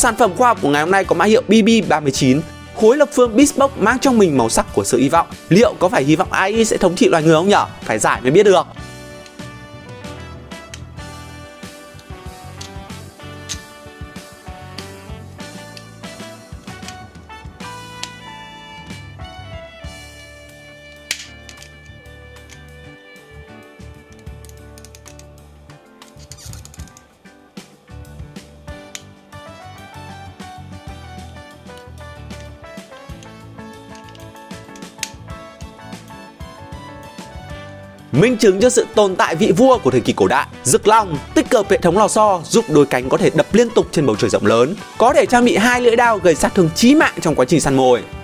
sản phẩm khoa học của ngày hôm nay có mã hiệu BB39. Khối lập phương Bespoke mang trong mình màu sắc của sự hy vọng. Liệu có phải hy vọng AI sẽ thống trị loài người không nhở? Phải giải mới biết được. Minh chứng cho sự tồn tại vị vua của thời kỳ cổ đại, Rực Long tích hợp hệ thống lò xo giúp đôi cánh có thể đập liên tục trên bầu trời rộng lớn, có thể trang bị 2 lưỡi đao gây sát thương chí mạng trong quá trình săn mồi.